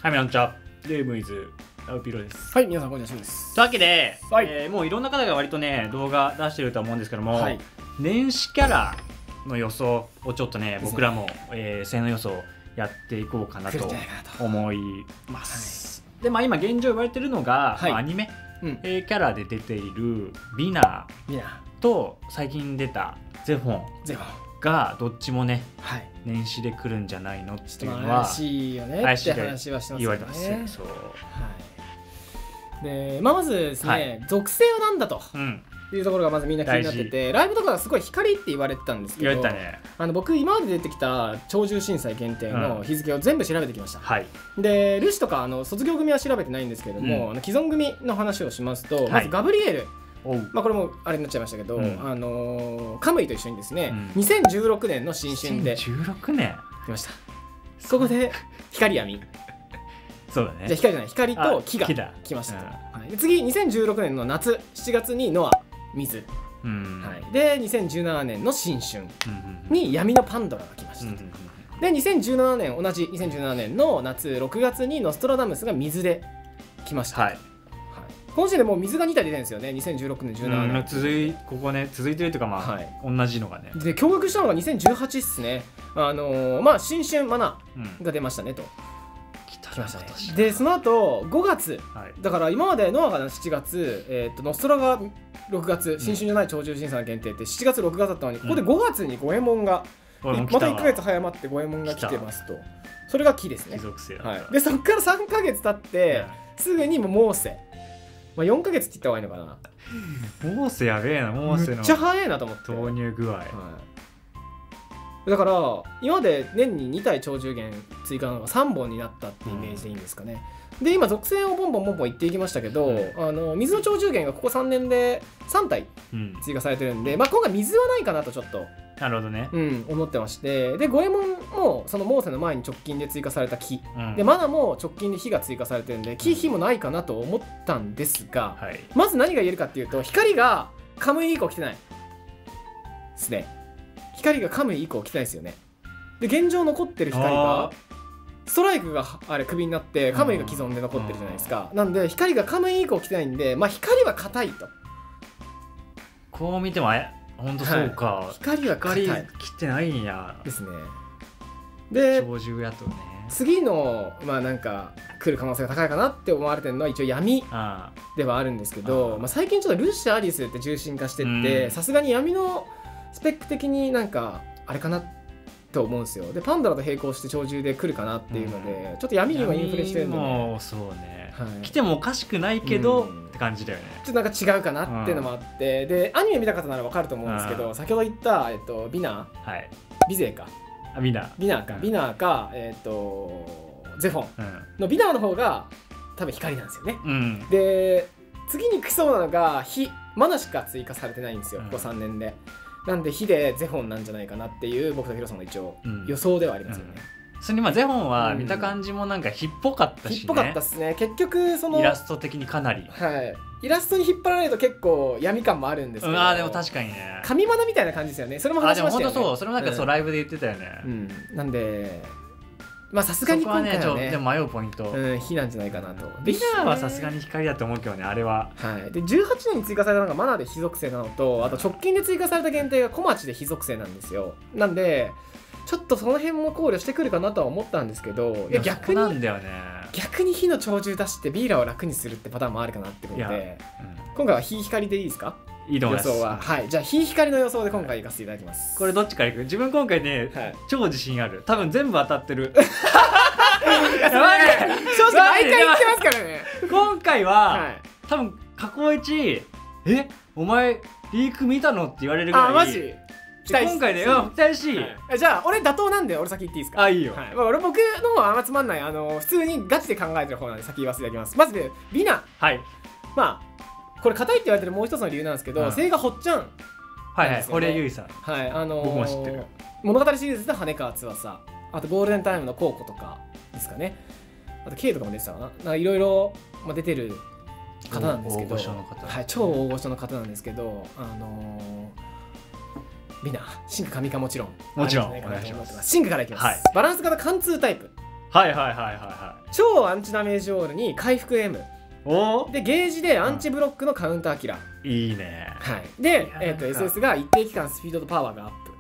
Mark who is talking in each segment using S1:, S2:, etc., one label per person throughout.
S1: はい、みなちゃん。レームイズ、アウピロです。
S2: はい、皆さんこんにちはです。
S1: というわけで、
S2: はい
S1: もういろんな方が割とね、動画出してると思うんですけども、
S2: はい、
S1: 年始キャラの予想をちょっとね、僕らも、性の予想やっていこうかなと思います。で、まあ今現状言われてるのが、
S2: はい、
S1: まあ、アニメ、キャラで出ているビナと最近出たゼフォンがどっちもね、はい、年始で来るんじゃないのっていうのは
S2: 怪しいよねって話はしてますよね。言われてますね。そう。はい。で、まずですね、はい、属性はなんだと。いうところがまずみんな気になってて、ライブとかがすごい光って言われてたんですけど、僕今まで出てきた鳥獣震災限定の日付を全部調べてきました。はい、でルシとか卒業組は調べてないんですけれども、既存組の話をしますと、まずガブリエル、まあこれもあれになっちゃいましたけど、カムイと一緒にですね、2016年の新春で
S1: 2016年
S2: 来ました。ここで光闇、
S1: そうだね、
S2: じゃあ光じゃない、光と木が来ましたと。次2016年の夏7月にノア水、はい、で2017年の新春に闇のパンドラが来ました。で2017年、同じ2017年の夏6月にノストラダムスが水で来ました。はい、この時点でもう水が2体出てるんですよね。2016年17年
S1: ここね続いてるというか、まあ、はい、同じのがね。
S2: で驚愕したのが2018っすね。まあ新春マナが出ましたねと。来ましたね。でその後5月、はい、だから今までノアが7月、ノストラが6月、新春じゃない鳥獣震災限定って7月6月だったのに、ここで5月に五右衛門が、また1ヶ月早まって五右衛門が来てますと。それが木ですね。はい、でそこから3ヶ月経って、すぐにもうモーセ、まあ、4ヶ月って言った方がいいのかな。
S1: モーセやべえな。モーセの
S2: めっちゃ早いなと思って、
S1: 投入具合、はい、
S2: だから今まで年に2体鳥獣源追加なのが3本になったってイメージでいいんですかね。で今属性をボンボン言っていきましたけど、水の鳥獣源がここ3年で3体追加されてるんで、まあ、今回水はないかなとちょっと
S1: なるほどね、
S2: 思ってまして、で五右衛門もそのモーセの前に直近で追加された木、でマナも直近で火が追加されてるんで木火もないかなと思ったんですが、まず何が言えるかっていうと、光がカムイ以降来てないですね。光がカムイ以降来てないですよね。で現状残ってる光がストライクがあれ首になってカムイが既存で残ってるじゃないですか。なんで光がカムイ以降来てないんで、まあ光は硬いと。
S1: こう見てもほんとそうか、はい、
S2: 光は硬い、
S1: 来てないんや
S2: ですね。で
S1: 鳥獣やとね、
S2: 次のまあなんか来る可能性が高いかなって思われてるのは一応闇ではあるんですけど、まあ、最近ちょっとルシアリスって重心化してってさすがに闇のスペック的になんかあれかなと思うんですよ。でパンダラと並行して鳥獣で来るかなっていうので、ちょっと闇にはインフレしてるんで、ね、
S1: そうね、はい、来てもおかしくないけど、って感じだよね。
S2: ちょっとなんか違うかなっていうのもあって、でアニメ見た方なら分かると思うんですけど、先ほど言った、ビナー、はい、ビゼーかビナーか、ゼフォンのビナーの方が多分光なんですよね。で次に来そうなのが火、マナしか追加されてないんですよ、ここ3年で。なんで火でゼフォンなんじゃないかなっていう僕とヒロさんの一応予想ではありますよね。
S1: それにまあゼフォンは見た感じもなんか火っぽかったしね。
S2: 火っぽかったっすね。結局その
S1: イラスト的にかなり、
S2: はい、イラストに引っ張られると結構闇感もあるんですけど、
S1: でも確かにね、
S2: 神マナみたいな感じですよね。それも話しましたよね。
S1: でも本当そう、それもなんかそう、ライブで言ってたよね。
S2: なんでまあさすがに今回はね、
S1: でも迷うポイント、
S2: 火なんじゃないかなと。
S1: ビナーはさすがに光だと思うけどね、あれは。
S2: はい。で18年に追加されたのがマナーで火属性なのと、あと直近で追加された限定が小町で火属性なんですよ。なんでちょっとその辺も考慮してくるかなとは思ったんですけど、いや逆なんだよね。逆に火の鳥獣出してビーラを楽にするってパターンもあるかなってことで、今回は火光でいいですか？
S1: いいと思います。
S2: 予想は、はい、じゃあ火光の予想で今回行かせていただきます。
S1: これどっちからいく？自分今回ね、超自信ある。多分全部当たってる。
S2: 正直毎回言ってますからね。
S1: 今回は多分過去一、お前リーク見たのって言われるぐらい。
S2: マジ？
S1: 今回ね、期待し、
S2: じゃあ俺妥当なんで俺先言っていいですか？
S1: いいよ。
S2: 俺僕の方はあんまつまんない、普通にガチで考えてる方なんで先言わせていただきます。まずビナ、まあこれ硬いって言われてるもう一つの理由なんですけど、声がほっちゃん、
S1: 堀江由衣さん、僕も知ってる。
S2: 物語シリーズで羽川翼、あとゴールデンタイムのコウコとかですかね、あと K とかも出てたかな、いろいろ出てる方なんですけど、超大御所の方なんですけど、ビナシンク神かもちろんお願いします。シンクからいきます。バランス型貫通タイプ。 超アンチダメージオールに回復 M でゲージでアンチブロックのカウンターキラ
S1: ー、いいね。
S2: はい、で、SS が一定期間スピードとパワーがアップ。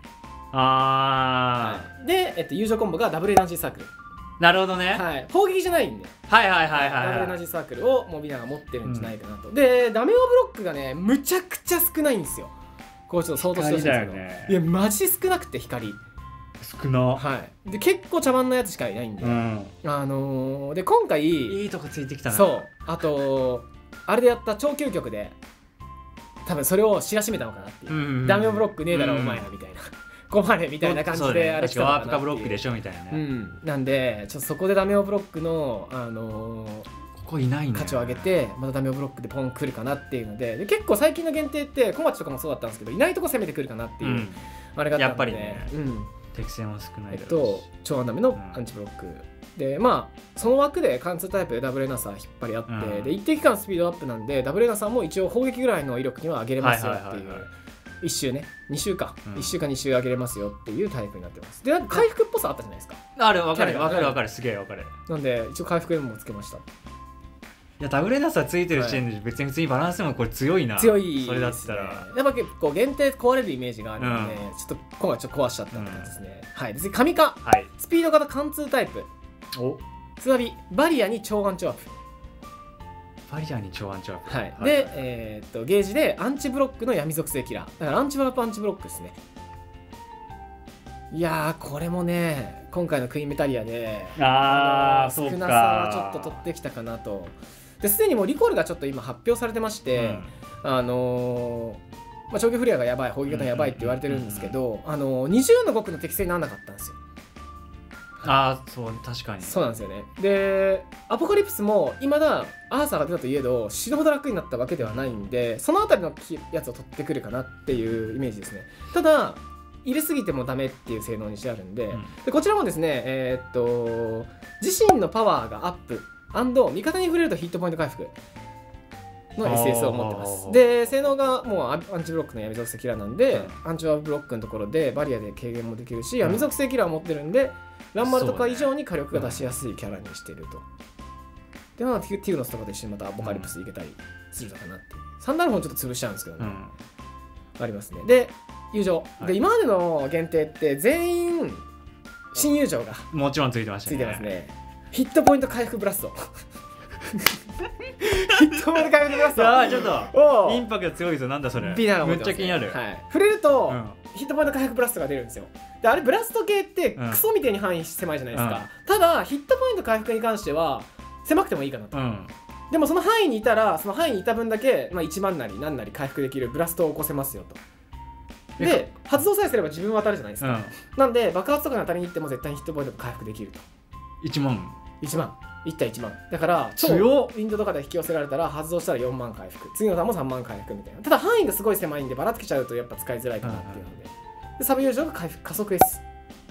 S2: で、友情コンボがダブルエナジーサークル。
S1: なるほどね。
S2: はい、砲撃じゃないんで、
S1: はいはいはいはい、
S2: ダブルエナジーサークルをモビナが持ってるんじゃないかなと。でダメオブロックがねむちゃくちゃ少ないんですよ。こうちょっと相当してほしいんですけど、いやマジ少なくて光
S1: 少な。
S2: はい。で結構茶番なやつしかいないんで、で今回
S1: いいとこついてきたな。
S2: そう、あとあれでやった超究極で多分それを知らしめたのかなっていう、ダメオブロックねえだろお前らみたいな、困れみたいな感じであれ来たのかなっていう。ワープかブロックでしょみたいなね。なんでちょっとそこでダメオブロックの
S1: ここいないね、
S2: 価値を上げてまたダメオブロックでポン来るかなっていうので、結構最近の限定って小町とかもそうだったんですけど、いないとこ攻めてくるかなっていう、あれがあったんで、
S1: やっぱりね、適性も少ないだ
S2: ろうし、超アンダメのアンチブロック、でまあその枠で貫通タイプでダブルエナサー引っ張り合って、で一定期間スピードアップなんでダブルエナサーも一応砲撃ぐらいの威力には上げれますよっていう、1周ね2周か、1周か2周上げれますよっていうタイプになってます。でなんか回復っぽさあったじゃないですか。
S1: ある、分かる分かる分かる、すげえ分かる。
S2: なんで一応回復 M もつけました。
S1: いやダブルエナサーついてる時点で別に普通にバランスもこれ強いな。
S2: 強い、
S1: それだったら
S2: やっぱ結構限定壊れるイメージがあるので、ちょっと今回ちょっと壊しちゃったって感じですね。はい。次神化、スピード型貫通タイプ、つまりバリアに超アンチワープ。
S1: バリアに超アンチワープ、
S2: はい。でゲージでアンチブロックの闇属性キラー、だからアンチワープアンチブロックですね。いやーこれもね今回のクイーンメタリアで少なさはちょっと取ってきたかなと。ですでにもうリコールがちょっと今発表されてまして、長距フレアがやばい、砲撃型やばいって言われてるんですけど、20の極の適性にならなかったんですよ。
S1: そう確かに
S2: そうなんですよね。でアポカリプスもいまだアーサーが出たといえど死ぬほど楽になったわけではないんで、そのあたりのやつを取ってくるかなっていうイメージですね。ただ入れすぎてもダメっていう性能にしてあるんで、でこちらもですね自身のパワーがアップ&味方に触れるとヒットポイント回復の SS を持ってます。で性能がもうアンチブロックの闇属性キラーなんで、アンチブロックのところでバリアで軽減もできるし、闇属性キラーを持ってるんでランマルとか以上に火力が出しやすいキャラにしてると。でまあティグノスとかと一緒にまたアポカリプスいけたりするのかなっていう。サンダルフォンちょっと潰しちゃうんですけどね、ありますね。で友情、で今までの限定って全員新友情が
S1: もちろんついてましたね。
S2: ついてますね。ヒットポイント回復ブラストヒットポイント回復ブラスト、
S1: ちょっとインパクト強いですよ。なんだそれ、
S2: ビナー
S1: めっちゃ気になる。
S2: 触れるとヒットポイント回復ブラストが出るんですよ。であれブラスト系ってクソみたいに範囲狭いじゃないですか。ただヒットポイント回復に関しては狭くてもいいかなと。でもその範囲にいたらその範囲にいた分だけ、1万なり何なり回復できるブラストを起こせますよと。で発動さえすれば自分は当たるじゃないですか。なんで爆発とかに当たりに行っても絶対にヒットポイント回復できると。
S1: 1万
S2: 1対1万だから超ウィンドとかで引き寄せられたら発動したら4万回復、次のターンも3万回復みたいな。ただ範囲がすごい狭いんでばらつけちゃうとやっぱ使いづらいかなっていうので、でサブ友情が加速 S。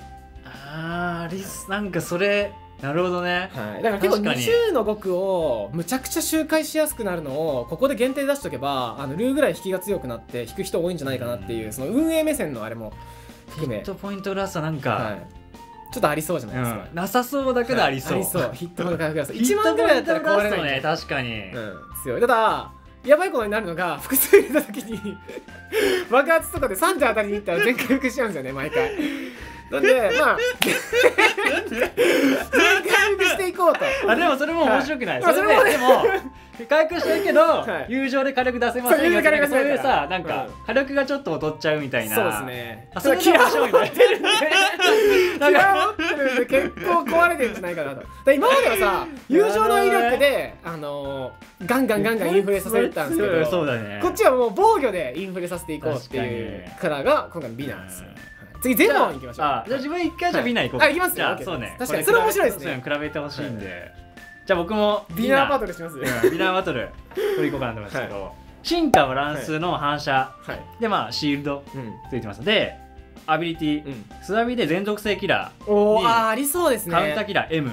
S1: なんかそれなるほどね。
S2: だから結構20の極をむちゃくちゃ周回しやすくなるのをここで限定出しとけばルーぐらい引きが強くなって引く人多いんじゃないかなっていう、その運営目線のあれも含め
S1: ヒットポイントラストなんか、
S2: ちょっとありそうじゃないですか。
S1: なさそうだけどありそう。
S2: ヒットポイント回復ラスト1万ぐらいだったら壊れない
S1: ね。確かに
S2: 強い。ただやばいことになるのが複数入れた時に爆発とかで3で当たりにいったら全回復しちゃうんですよね毎回。なんで全回復していこうと。
S1: でもそれも面白くない。それでも回復してるけど友情で火力出せませんよ。そういうさなんか火力がちょっと劣っちゃうみたいな。
S2: そうですね。
S1: それキラー持ってるんで
S2: キラー持ってるんで結構壊れてるんじゃないかなと。今まではさ友情の威力でガンガンインフレさせてたんですけど、こっちはもう防御でインフレさせていこうっていうカラーが今回の美なんですよ。次ゼノンいきましょう。じゃあ自分一回じゃ美ないこう。いきますよ。そうね。確かにそれ面白いですね。
S1: 比べてほしいんで。じゃあ僕も
S2: ビナーバトルします。
S1: ビナーバトル取りいこうかなと思いますけど、進化バランスの反射でシールドついてますので、アビリティスワビで全属性キラ
S2: ーありそうですね。
S1: カウンターキラー M。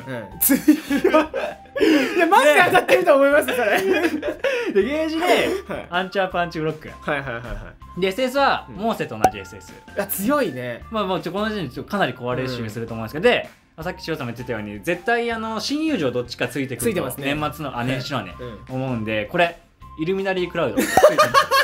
S2: いやマジで当たってると思いますそれ。
S1: でゲージでアンチアパンチブロック。で SS はモーセと同じ SS。
S2: 強いね。
S1: もうこの時点でかなり壊れるシミすると思うんですけど、でさっき塩さんも言ってたように絶対新友情どっちかついてくると年末の年始のね、思うんで、これイルミナリークラウドついてます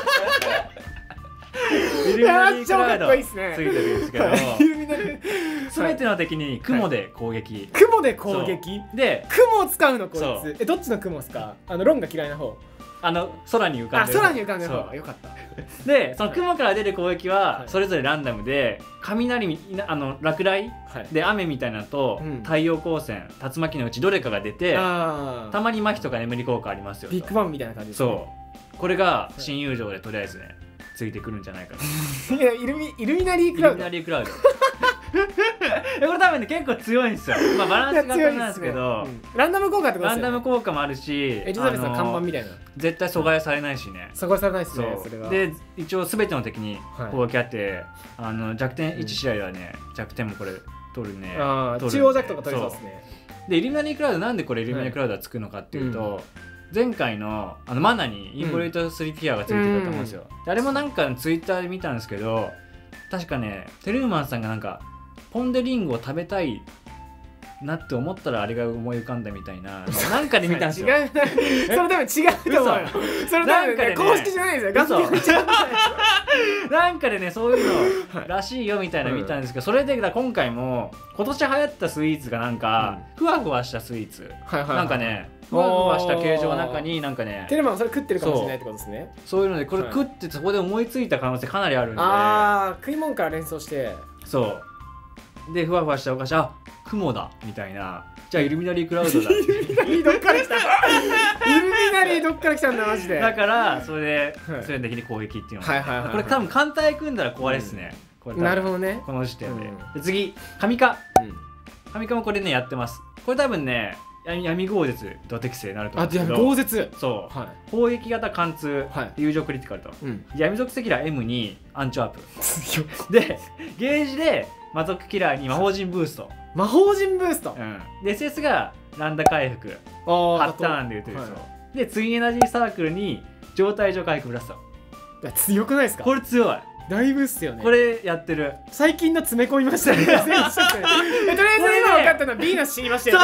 S1: イルミナリークラウドついてるんですけど、全ての敵に雲で攻撃。
S2: 雲で攻撃で雲を使うのこいつ。どっちの雲ですか？ロンが嫌いな方。
S1: 空に浮かんでる。
S2: 空に浮かんでる方がよかった。
S1: でその雲から出る攻撃はそれぞれランダムで、雷落雷で雨みたいなのと太陽光線竜巻のうちどれかが出て、たまに麻痺とか眠り効果ありますよ。
S2: ビッグバンみたいな感じですね。
S1: そうこれが新友情でとりあえずねついてくるんじゃないかな。
S2: いやイルミナリークラウド。
S1: イルミナリークラウドこれ多分ね結構強いんですよ。まあバランスがなんですけど、
S2: ランダム効果ってことですよね。
S1: ランダム効果もあるし、
S2: エリザベスの看板みたいな
S1: 絶対阻害されないしね。
S2: 阻害されないですね。それは
S1: で一応全ての敵に攻撃あって、弱点1試合ではね弱点もこれ取るね。
S2: 中央弱とか取れそうですね。
S1: でイルミナリークラウドなんでこれイルミナリークラウドはつくのかっていうと、前回のマナにインボリュート3ピアがついてたと思うんですよ。あれもなんかツイッターで見たんですけど、確かねテルーマンさんがなんかポン・デ・リングを食べたいなって思ったらあれが思い浮かんだみたいななんかで見たんですよ。
S2: 違うそれ多分違うと思うよ。それ多分ね公式じゃないですよ。
S1: なんかでねそういうのらしいよみたいなの見たんですけど、それで今回も今年流行ったスイーツがなんかふわふわしたスイーツ、なんかねふわふわした形状の中になんかね
S2: テルマンそれ食ってるかもしれないってことですね。
S1: そういうのでこれ食ってそこで思いついた可能性かなりあるんで、
S2: 食い物から連想して、
S1: そうでふわふわしたお菓子、雲だみたいな、じゃあイルミナリークラウドだ。イルミナリー
S2: どっから来たイルミナリーどっから来たんだマジで。
S1: だからそれで的に攻撃っていうのはこれ多分艦隊組んだら壊れですね。
S2: なるほどね。
S1: この時点で。次神化。神化もこれねやってます。これ多分ね闇豪絶ド適正になると思うんですけど。
S2: 闇豪絶。
S1: そう。砲撃型貫通友情クリティカルと。闇属性キラー M にアンチワープ。でゲージで魔族キラーに魔法陣ブースト。
S2: 魔法陣ブースト。
S1: で SS がランダ回復。8ターンで打てるそう。でツインエナジーサークルに状態上回復ブラスト。
S2: 強くないですか？こ
S1: れ強い。
S2: だいぶっすよね。
S1: これやってる。
S2: 最近の詰め込みましたね。とりあえず今分かったのはビーナス死にましたよ。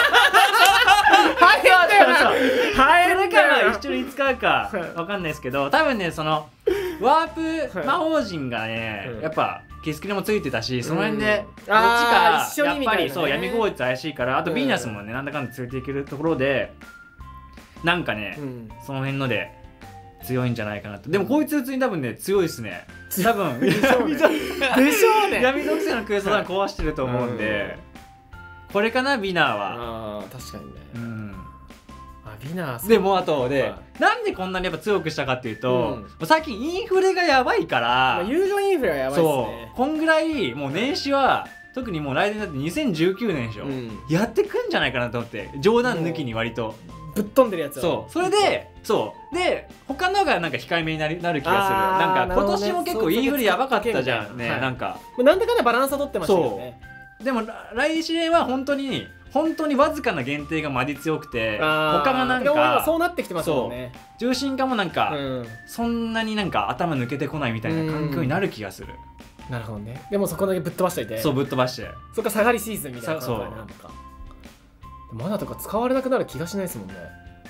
S1: それから一緒に使うか分かんないですけど、多分ねそのワープ魔法陣がねやっぱキスキルもついてたし、その辺でどっちかやっぱりそう闇豪絶怪しいから、あとビーナスもねなんだかんだ連れていけるところでなんかねその辺ので強いんじゃないかなと。でもこいつ普通に多分ね強いですね。多分でしょうね。闇属性のクエストは壊してると思うんで、これかなビナーは。
S2: 確かにね。ビナー
S1: でもあとでなんでこんなにやっぱ強くしたかっていうと、最近インフレがやばいから、
S2: 友情インフレがやばいですね。
S1: こんぐらいもう年始は特にもう来年だって2019年でしょ、やってくんじゃないかなと思って、冗談抜きに割と
S2: ぶっ飛んでるやつ
S1: を。それで他のがなんか控えめになる気がする。なんか今年も結構インフレやばかったじゃんね。なんか
S2: なんだかんだバランスは取ってましたよね。
S1: でも来年は本当にわずかな限定がマジ強くて、他がなんか
S2: そうなってきてますもんね。
S1: 重心化もなんかそんなになんか頭抜けてこないみたいな環境になる気がする。
S2: なるほどね。でもそこだけぶっ飛ばしといて、
S1: そうぶっ飛ばして、
S2: そっか下がりシーズンみたいな感じなんとか。マナとか使われなくなる気がしないですもんね。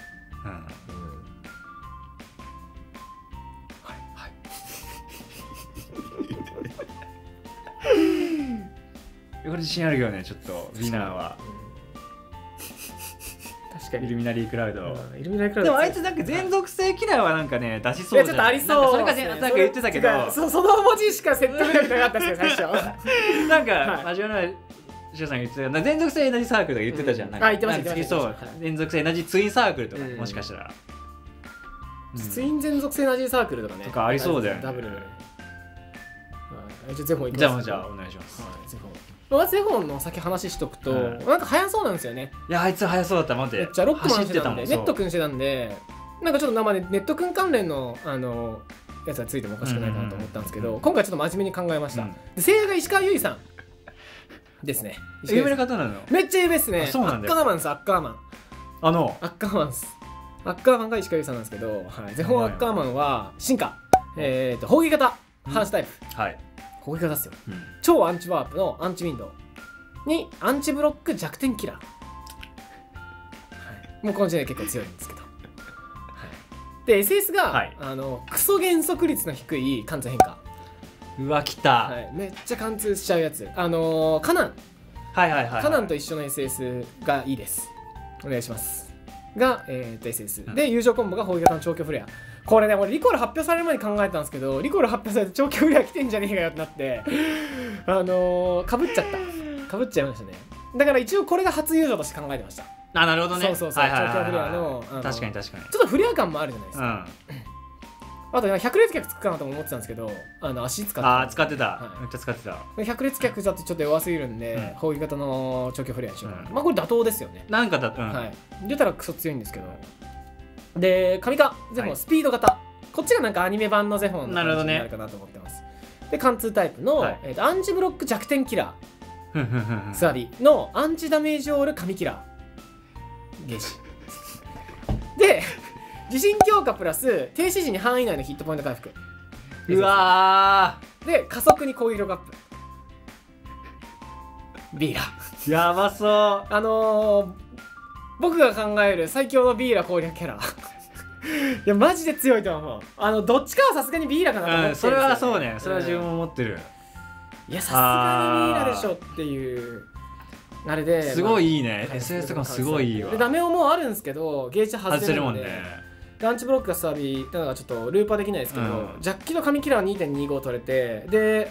S1: これ自信あるよね、ちょっとウィナーは。
S2: 確かに
S1: イルミナリークラウド。
S2: で
S1: もあいつなんか全属性キラーはなんかね出しそうじゃん。
S2: ちょっとありそう。
S1: それかなんか言ってたけど、
S2: その文字しか説得力なかったですよ最初。
S1: なんか真面目なシュウさんが言ってたけど、全属性エナジーサークルとか言ってたじゃん。
S2: 言ってました。
S1: そう、連続性エナジーツインサークルとかもしかしたら。
S2: ツイン全属性エナジーサークルとかね。
S1: とかありそうだよね。
S2: ダブル。じゃ
S1: あお願いします。
S2: ゼフォンの先話しとくと、なんか速そうなんですよね。
S1: いやあいつ速そうだった。待って。
S2: めっちゃロックマンしてたんで、ネット君してたんで、なんかちょっと生でネット君関連のやつがついてもおかしくないかなと思ったんですけど、今回ちょっと真面目に考えました。で声優が石川由依さんですね。
S1: 有名な方なの？
S2: めっちゃ有名ですね。
S1: そうなんだよ。
S2: アッカーマンです。アッカーマン。アッカーマンです。アッカーマンが石川由依さんなんですけど、ゼフォンアッカーマンは進化、砲撃型反射タイプ。砲撃型ですよ。超アンチワープのアンチウィンドウにアンチブロック弱点キラー、もうこの時点で結構強いんですけど、で SS が、クソ減速率の低い貫通変化。
S1: うわ来た、
S2: めっちゃ貫通しちゃうやつ、カナン、カナンと一緒の SS がいいです。お願いしますが、SS で友情コンボが砲撃型の長距離フレア。これね、俺リコール発表される前に考えたんですけど、リコール発表されて長距離フレア来てんじゃねえかよってなってかぶっちゃいましたね。だから一応これが初友情として考えてました。
S1: あ、なるほどね。
S2: そう長距離フレアの
S1: 確かに確かに
S2: ちょっとフレア感もあるじゃないですか。あと百列脚つくかなとも思ってたんですけど、足使
S1: ってた、めっちゃ使ってた。
S2: 百列脚だとちょっと弱すぎるんで、砲撃型の長距離フレアにしようかな。まあこれ妥当ですよね。
S1: なんか
S2: 出たらクソ強いんですけど。で、神化ゼフォンスピード型、こっちがなんかアニメ版のゼフォンの感じになるかなと思ってます。で、貫通タイプのアンチブロック弱点キラースワビのアンチダメージオール神キラーゲージで、自信強化プラス停止時に範囲内のヒットポイント回復。
S1: うわ
S2: ーで、加速に攻撃力アップ。ビーラ
S1: やばそう。
S2: 僕が考える最強のビーラ攻略キャラいやマジで強いと思う。どっちかはさすがにビーラかなと思ってるんですよ、
S1: それはそうね、それは自分も思ってる。
S2: いやさすがにビーラでしょっていうあれで、
S1: すごいいいね。SS とかすごいいいわ。
S2: でダメオもあるんですけど、ゲージ外せるもん
S1: ね。
S2: アンチブロックがスワビなのがちょっとルーパーできないですけど、ジャッキの神キラー 2.25 取れて、で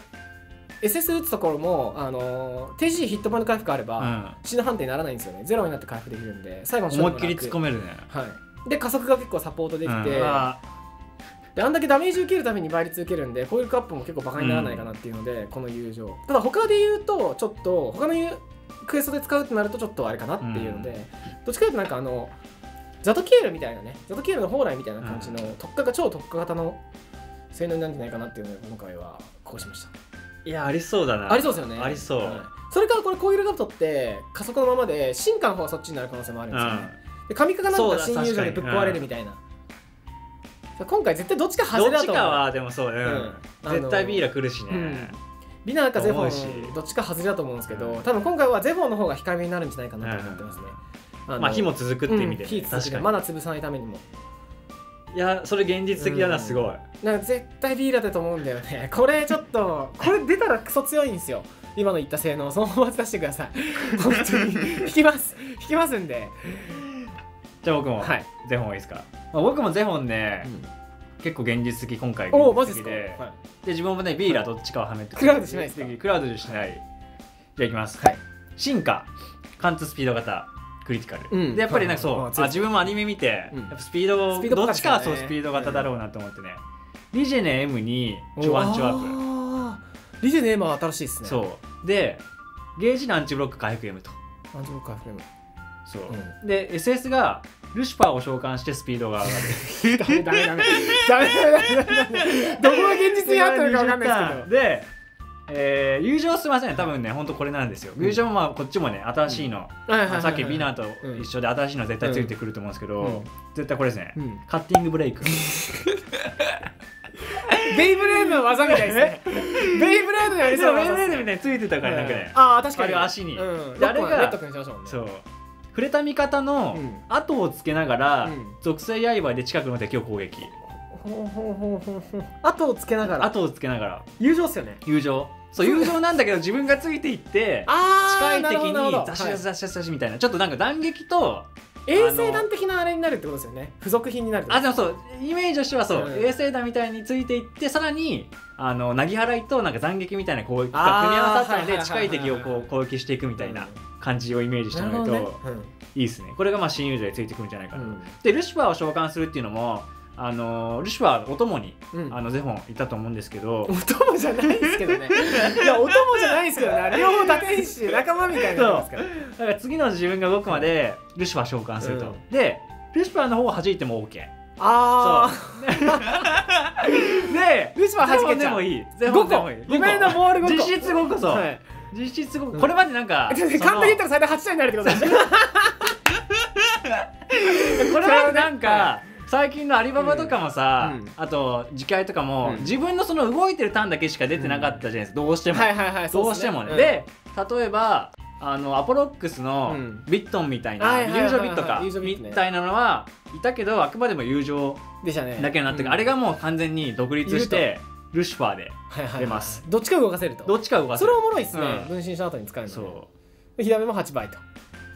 S2: SS 打つところも停止時ヒットポイント回復あれば、死ぬ判定にならないんですよね。ゼロになって回復できるんで、最後の
S1: 思いっきり突っ込めるね。
S2: で加速が結構サポートできて、であんだけダメージ受けるために倍率受けるんで、攻撃アップも結構バカにならないかなっていうので、この友情。ただ他で言うとちょっと他のクエストで使うってなるとちょっとあれかなっていうので、どっちかというとなんかザトキエールみたいなね、ザトキエールの蓬莱みたいな感じの超特化型の性能になるんじゃないかなっていうので、今回はこうしました。
S1: いや、ありそうだな。
S2: ありそうですよね。
S1: ありそう。
S2: それからこれ攻撃力アップ取って加速のままで進化の方はそっちになる可能性もあるんですよね。で神化がなんか新友情でぶっ壊れるみたいな。今回絶対どっちか外れだと思う。
S1: どっちかはでもそう絶対ビーラ来るしね。
S2: ビナーかゼフォンどっちか外れだと思うんですけど、多分今回はゼフォンの方が控えめになるんじゃないかなと思ってますね。
S1: まあ火も続くって意味で、
S2: 火続く、まだ潰さないためにも。
S1: いや、それ現実的だな、すごい。
S2: なんか絶対ビーラだと思うんだよね。これちょっとこれ出たらクソ強いんですよ。今の言った性能そのまま出してください。本当に引きますんで。
S1: じゃあ僕もゼフォンいいですか。僕もゼフォンね、結構現実的、今回現実的で、自分もねビーラどっちかをはめて、
S2: クラウドしないですか。
S1: クラウドしない。じゃあいきます。進化貫通スピード型クリティカルで、やっぱりなんかそう自分もアニメ見てやっぱスピードどっちかはそうスピード型だろうなと思ってね、リジェネ M に超アンチワープ。
S2: リジェネ M は新しいですね。
S1: そうでゲージのアンチブロック回復 M と。
S2: アンチブロック回復 M。
S1: そうで SS がルシファーを召喚してスピードが上がる。
S2: ダメどこが現実にあったのか分かんないですけど。
S1: で友情すいません、多分ねほんとこれなんですよ。友情もまあこっちもね新しいの、さっきビナーと一緒で新しいの絶対ついてくると思うんですけど、絶対これですね、カッティングブレイク。
S2: ベイブレードの技みたいですね。ベイブレードにありそうな技。
S1: ベイブレードみたいについてたからなんかね、
S2: 確かに
S1: あれ足に
S2: あれが
S1: そう触れた味方の後をつけながら属性刃で近くの敵を攻撃。
S2: 後をつけながら友情っすよね。
S1: 友情なんだけど自分がついていって近い敵にザシザシみたいな、ちょっとなんか弾撃と
S2: 衛星弾的なあれになるってことですよね。付属品になる。
S1: でもそうイメージとしてはそう衛星弾みたいについていって、さらに投げ払いとなんか斬撃みたいな攻撃が組み合わさったので近い敵をこう攻撃していくみたいな感じをイメージしてもらうといいですね。これがまあ新友情でついてくるんじゃないかな。でルシファーを召喚するっていうのもルシファーお供にゼフォンいたと思うんですけど、
S2: お供じゃないですけどね。いやお供じゃないですけどね。両方立てんし仲間みたいなですから。
S1: だから次の自分が動くまでルシファー召喚すると。でルシファーの方を弾いても OK。で
S2: ルシファー弾けちゃう。
S1: 5個
S2: 夢のボール5個。
S1: 実質5個そう。実質5個。これまでなんか
S2: 簡単に言ったら最大8体になるってことですね。
S1: これはなんか最近のアリババとかもさ、あと次回とかも自分のその動いてるターンだけしか出てなかったじゃないですか。どうしてもどうしてもね。で例えばアポロックスのビットンみたいな友情ビットかみたいなのはいたけど、あくまでも友情だけになって、あれがもう完全に独立してルシファーで出ます。
S2: どっちか動かせると。
S1: どっちか動かせる。
S2: それおもろいっすね。分身した後に使えるの。そう。火ダメも8倍と。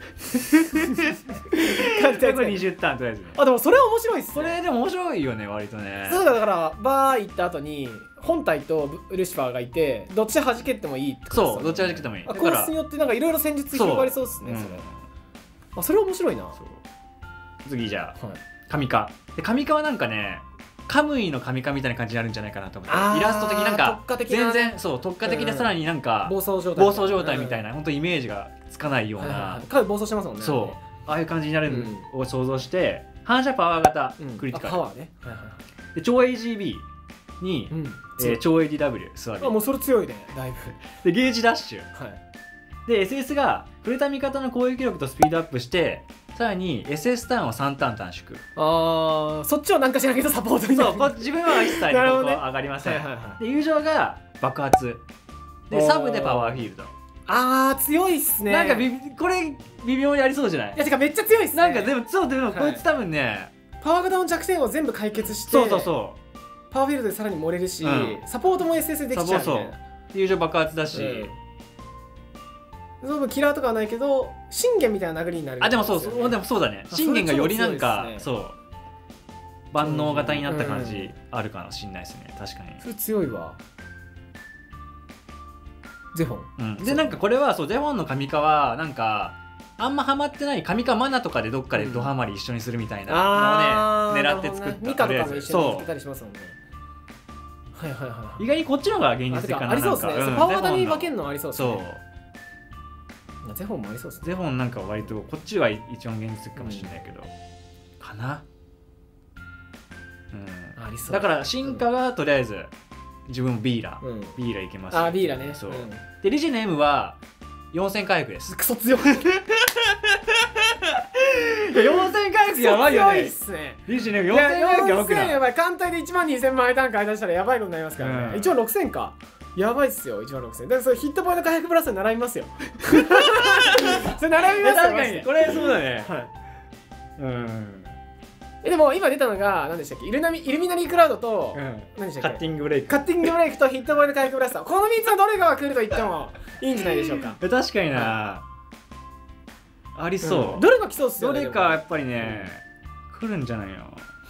S1: これ20ターンとりあえずね。
S2: あ、でもそれ面白いっすね。
S1: それでも面白いよね、割とね。
S2: そうだからバー行った後に本体とルシファーがいて、どっち弾けてもいいってことですよね。
S1: そう、どっち弾けてもいい。
S2: コースによってなんかいろいろ戦術広がりそうっすね。それ。それ面白いな。
S1: 次じゃあ神化。で神化はなんかね、カムイの神化みたいな感じになるんじゃないかなと思って、イラスト的なんか全然そう特化的で、さらになんか暴走状態みたいな、本当イメージがつかないような、
S2: 彼暴走してますもんね。
S1: そうああいう感じになるのを想像して、反射パワー型クリティカル、
S2: パワーね。
S1: で超 AGB に超 ADW スワビ、
S2: もうそれ強いね、だい
S1: ぶ。でゲージダッシュで SS が触れた味方の攻撃力とスピードアップして、さらに SS ターンを3ターン短縮。
S2: そっちはなんか知らんけどサポートになる。
S1: そう、自分は一切ここ上がりません。で友情が爆発で、サブでパワーフィールド。
S2: 強いっすね。
S1: なんかこれ微妙にありそうじゃない？
S2: いや、てかめっちゃ強いっすね。
S1: なんかでもこいつ多分ね、
S2: パワー型の弱点を全部解決して、パワーフィールドでさらに盛れるし、サポートも SS できちゃうみたいな。
S1: 友情爆発だし、
S2: キラーとかはないけど信玄みたいな殴りになる。
S1: でもそうだね。信玄がよりなんかそう万能型になった感じあるかもしれないですね。確かに
S2: それ強いわ。ゼフォ
S1: ンで、なんかこれはそうゼフォンの神化はなんかあんまハマってない神化マナとかでどっかでドハマり一緒にするみたいなのをね狙って作った。
S2: ミカとかも一緒に作ったりしますもんね。
S1: 意外にこっちの方が現実的かな。
S2: ありそうですね。パワー型に分けるのありそうですね。ゼフォンもありそうですね。
S1: ゼフォンなんか割とこっちは一番現実的かもしれないけど、かな。
S2: ありそう。
S1: だから進化がとりあえず自分もビーラいけます。
S2: ビーラね。
S1: そうでリジの M は4000回復です。
S2: クソ強い。
S1: 4000回復やばいよね。
S2: 強いっすね。
S1: リジの M4000回復やばくない？
S2: やばい。艦隊で12000枚単価出したらやばいことになりますからね。一応6000か。やばいっすよ、16000。だからそれヒットポイント回復プラスで並びますよ。それ並びますよ。
S1: 確かにこれそうだね。
S2: でも今出たのが何でしたっけ？イルミナリークラウドと何でしたっけ？
S1: カッティングブレイク。
S2: カッティングブレイクとヒットポイント回復プラス。この3つはどれかが来ると言ってもいいんじゃないでしょうか。
S1: 確かにな。ありそう。
S2: どれか来そうっすよね。
S1: どれかやっぱりね来るんじゃないの。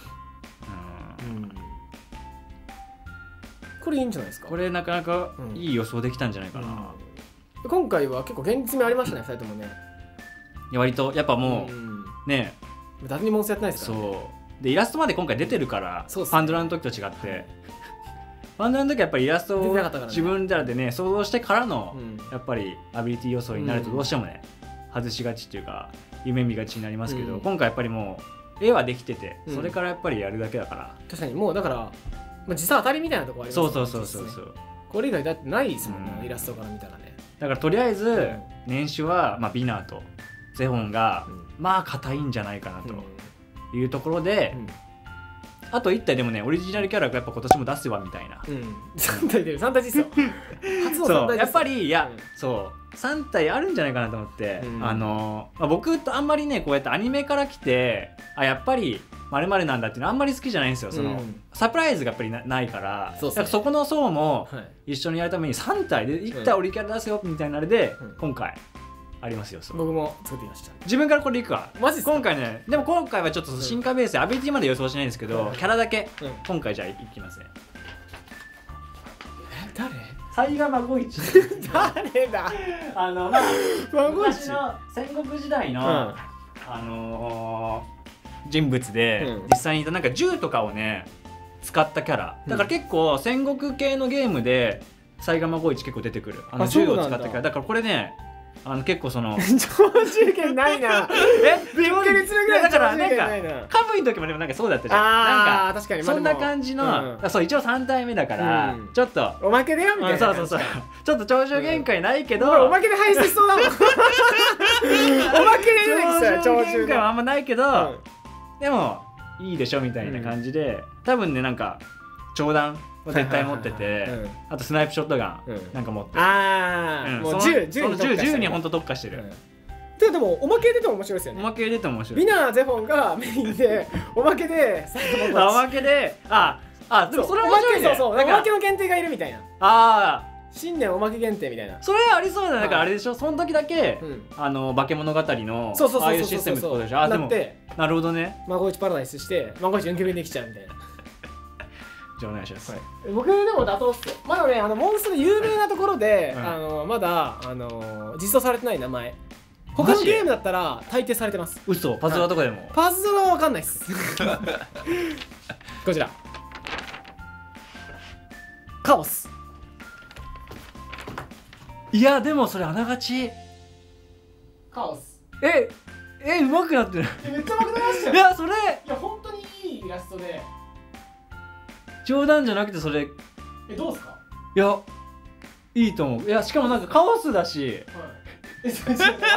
S2: これいいんじゃないですか。
S1: これなかなかいい予想できたんじゃないかな。
S2: 今回は結構現実味ありましたね、2人ともね。
S1: 割とやっぱもうね、
S2: 誰にもやってないですから。
S1: そうでイラストまで今回出てるから、パンドラの時と違ってパンドラの時はやっぱりイラストを自分らでね想像してからのやっぱりアビリティ予想になるとどうしてもね外しがちっていうか夢見がちになりますけど、今回やっぱりもう絵はできてて、それからやっぱりやるだけだから。
S2: 確かにもうだから実際当たりみたいなところあります
S1: ね。そう
S2: これ以外だってないですもんね、イラストから見たらね。
S1: だからとりあえず年始はビナーとゼフォンがまあ硬いんじゃないかなというところで、あと1体でもねオリジナルキャラがやっぱ今年も出すわみたいな。
S2: 3体出る、3体実装初の3体
S1: やっぱりいやそう3体あるんじゃないかなと思って、僕とあんまりねこうやってアニメから来てやっぱり〇〇なんだっていうのあんまり好きじゃないんですよ。そのサプライズがやっぱりないから、そこの層も一緒にやるために3体で1体オリキャラ出すよみたいなあれで今回ありますよ。
S2: 僕も作ってみました。
S1: 自分からこれいくか。
S2: マジっすか？
S1: 今回ね、でも今回はちょっと進化ベースでアビリティまで予想しないんですけど、キャラだけ今回じゃあいきますね。
S2: 誰？
S1: 雑賀孫一。
S2: 誰だ？
S1: 昔の戦国時代の人物で実際にいたなんか銃とかをね使ったキャラだから結構戦国系のゲームで雑賀孫一結構出てくる銃を使ったキャラだからこれね結構その
S2: 超重剣ないな。びっくりするぐらい
S1: だからなんかカムイの時もでもなんかそうだったじゃん。なんか
S2: 確かに
S1: そんな感じのそう一応3体目だからちょっと
S2: おまけだよみたいな。
S1: そうちょっと頂上限界ないけど
S2: おまけで排出しそうだもん。おまけで出てきた
S1: 頂上限界はあんまないけどでもいいでしょみたいな感じで多分ねなんか長弾絶対持ってて、あとスナイプショットガンなんか持ってる。
S2: ああ、もう10
S1: に本当特化してる。
S2: でもおまけ出ても面白いですよね。
S1: おまけ出ても面白い。
S2: ビナーゼフォンがメインでおまけで
S1: おまけででもそれ面白いね。
S2: そうおまけの限定がいるみたいな。新年おまけ限定みたいな。
S1: それありそうだ。だからあれでしょ、その時だけ化け物語のああいうシステムってことでしょ。でもなるほどね。
S2: 孫一パラダイスして孫一4曲できちゃうみたいな。
S1: じゃあお願いします。
S2: 僕でも妥当っすよ。まだねモンストの有名なところでまだ実装されてない名前。他のゲームだったら大抵されてます。
S1: 嘘。パズドラとかでも。
S2: パズドラは分かんないっす。こちらカオス。
S1: いやでもそれあながち
S2: カオス。
S1: うまくなってる。
S2: めっちゃうまくなりましたよ。
S1: いやそれ
S2: 本当にいいイラストで。
S1: 冗談じゃなくてそれ
S2: どうですか。
S1: いやいいと思う。いやしかもなんかカオスだし、いやそれ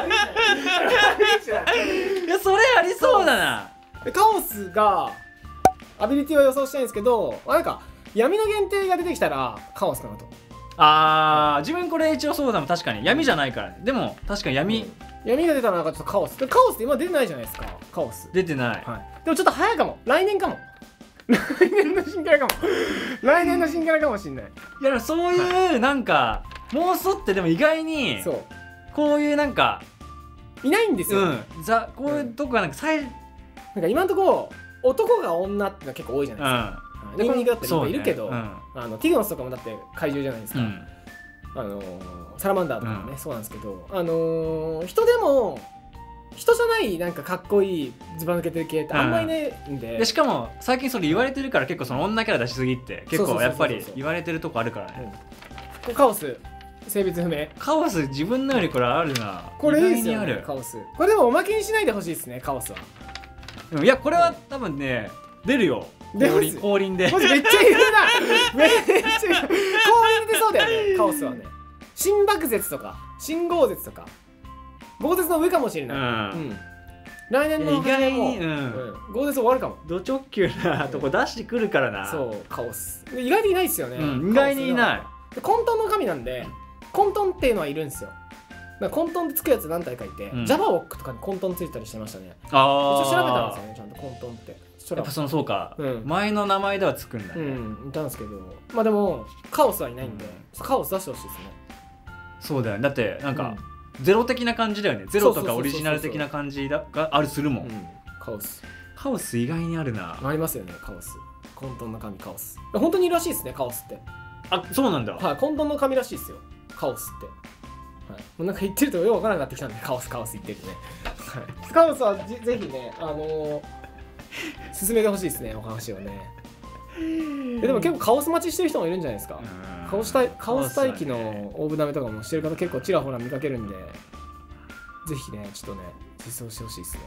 S1: ありそうだな。
S2: カオスがアビリティを予想したいんですけど、なんか闇の限定が出てきたらカオスかなと。
S1: 自分これ一応そうだもん。確かに闇じゃないからね。でも確かに闇
S2: が出たらなんかちょっとカオス。カオスって今出てないじゃないですか。カオス
S1: 出てない。
S2: でもちょっと早いかも。来年かも。来年の新キャラかも。来年の新キャラかもしんない。
S1: いやそういうなんか妄想ってでも意外にこういうなんか
S2: いないんですよ。
S1: こういうとこがなんか
S2: 今んとこ男が女ってのは結構多いじゃないですか。ニンニクだったりいるけど、ティグノスとかもだって怪獣じゃないですか。サラマンダーとかもねそうなんですけど、人でも人じゃないなんかかっこいいずば抜けてる系ってあんまりねんで、
S1: しかも最近それ言われてるから結構その女キャラ出しすぎって結構やっぱり言われてるとこあるからね。
S2: カオス性別不明。
S1: カオス自分のよりこれあるな。
S2: これいいですよね。カオスこれでもおまけにしないでほしいですね。カオスは。
S1: いやこれは多分ね出るよ。降臨で。
S2: めっちゃいるな。めっちゃいる。降臨でそうだよね。カオスはね。新爆絶とか新豪絶とか豪絶の上かもしれない。来年の
S1: 意外に
S2: 豪絶終わるかも。
S1: ド直球なとこ出してくるからな。
S2: そうカオス意外にいないですよね。
S1: 意外にいない。
S2: 混沌の神なんで混沌っていうのはいるんですよ。混沌ってつくやつ何体かいて、ジャバオックとかに混沌ついたりしてましたね。一応調べたんですよねちゃんと混沌って。
S1: やっぱそうか、前の名前ではつくんだね。
S2: いたんですけど、まあでもカオスはいないんで、カオス出してほしいですね。
S1: そうだよね。だってなんかゼロ的な感じだよね。ゼロとかオリジナル的な感じがあるするもん。
S2: カオス
S1: 意外にあるな。
S2: ありますよね。カオス混沌の神カオス本当にいるらしいですね。カオスって。
S1: そうなんだ。
S2: はい、混沌の神らしいですよカオスって。もうなんか言ってるとよくわからなくなってきたんで、カオス言ってるね。カオスはぜひね進めてほしいですね、お話をね。でも結構カオス待ちしてる人もいるんじゃないですか。カオス待機のオーブダメとかもしてる方結構ちらほら見かけるんで、ぜひねちょっとね実装してほしいですね。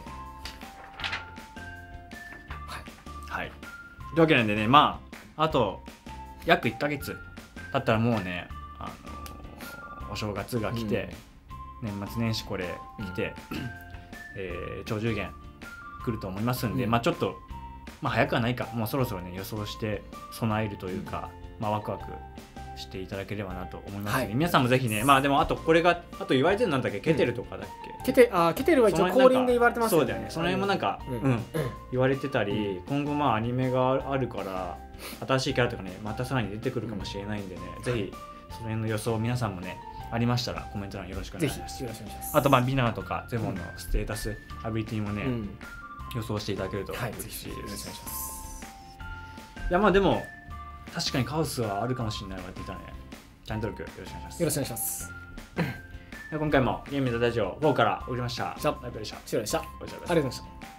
S1: はい。というわけなんでね、まああと約1ヶ月経ったらもうねお正月が来て、年末年始これ来て、超10元来ると思いますんで、まあちょっと早くはないか、もうそろそろね予想して備えるというか、ワクワクしていただければなと思いますので、皆さんもぜひね。でもあとこれがあと言われてるのなんだっけ、ケテルとかだっけ。ケテルは一応降臨で言われてますよね。そうだよね。その辺もなんか言われてたり、今後アニメがあるから新しいキャラとかねまたさらに出てくるかもしれないんでね、ぜひその辺の予想皆さんもねありましたらコメント欄よろしくお願いします。
S2: ぜひよろしくお願いします。
S1: あとビナーとかゼフォンのステータス、アビリティもね、予想していただけると嬉しいです。いやでも確かにカオスはあるかもしれないわって言ったね。チャンネル登録よろしくお願いします。
S2: よろしくお願いします。
S1: 今回もゲームザラジオ4から送りました。ライブでした。
S2: シロでした。ありがとうございました。